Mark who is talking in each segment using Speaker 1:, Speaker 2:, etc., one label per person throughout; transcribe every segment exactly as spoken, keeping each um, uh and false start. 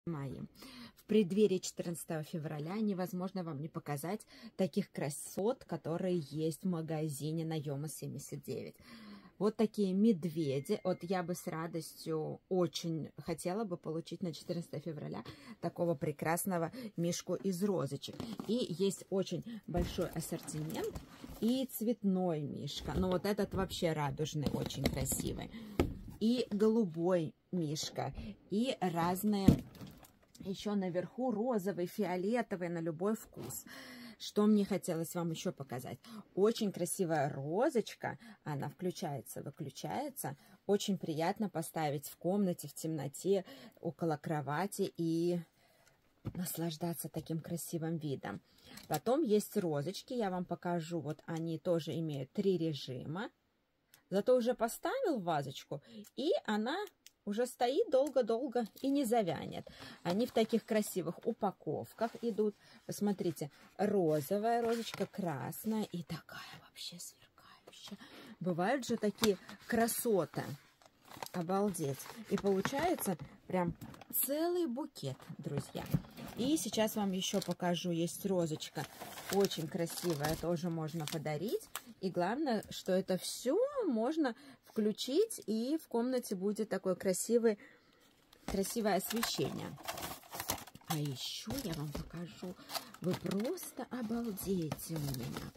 Speaker 1: Мои. В преддверии четырнадцатого февраля невозможно вам не показать таких красот, которые есть в магазине Наема семьдесят девять. Вот такие медведи. Вот я бы с радостью очень хотела бы получить на четырнадцатое февраля такого прекрасного мишку из розочек. И есть очень большой ассортимент и цветной мишка. Но вот этот вообще радужный, очень красивый. И голубой мишка, и разные еще наверху розовый, фиолетовый, на любой вкус. Что мне хотелось вам еще показать? Очень красивая розочка, она включается, выключается. Очень приятно поставить в комнате, в темноте, около кровати и наслаждаться таким красивым видом. Потом есть розочки, я вам покажу. Вот они тоже имеют три режима. Зато уже поставил в вазочку, и она уже стоит долго-долго и не завянет. Они в таких красивых упаковках идут. Посмотрите, розовая розочка, красная и такая вообще сверкающая. Бывают же такие красоты. Обалдеть. И получается прям целый букет, друзья. И сейчас вам еще покажу. Есть розочка. Очень красивая. Тоже можно подарить. И главное, что это все можно включить. И в комнате будет такое красивое, красивое освещение. А еще я вам покажу. Вы просто обалдеете у меня.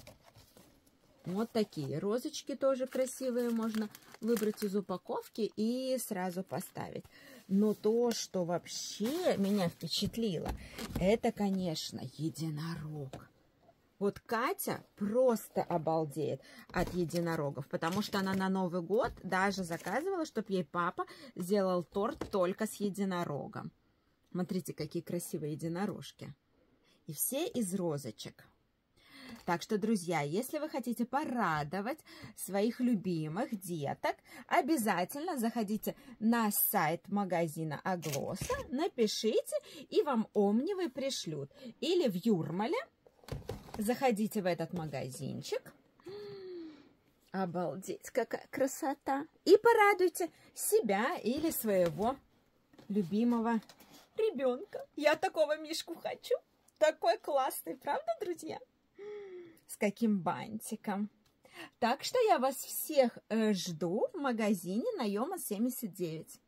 Speaker 1: Вот такие розочки тоже красивые, можно выбрать из упаковки и сразу поставить. Но то, что вообще меня впечатлило, это, конечно, единорог. Вот Катя просто обалдеет от единорогов, потому что она на Новый год даже заказывала, чтобы ей папа сделал торт только с единорогом. Смотрите, какие красивые единорожки. И все из розочек. Так что, друзья, если вы хотите порадовать своих любимых деток, обязательно заходите на сайт магазина Аглоса, напишите, и вам омнивый пришлют. Или в Юрмале заходите в этот магазинчик. Обалдеть, какая красота! И порадуйте себя или своего любимого ребенка. Я такого мишку хочу. Такой классный, правда, друзья? С каким бантиком. Так что я вас всех э, жду в магазине Наема семьдесят девять.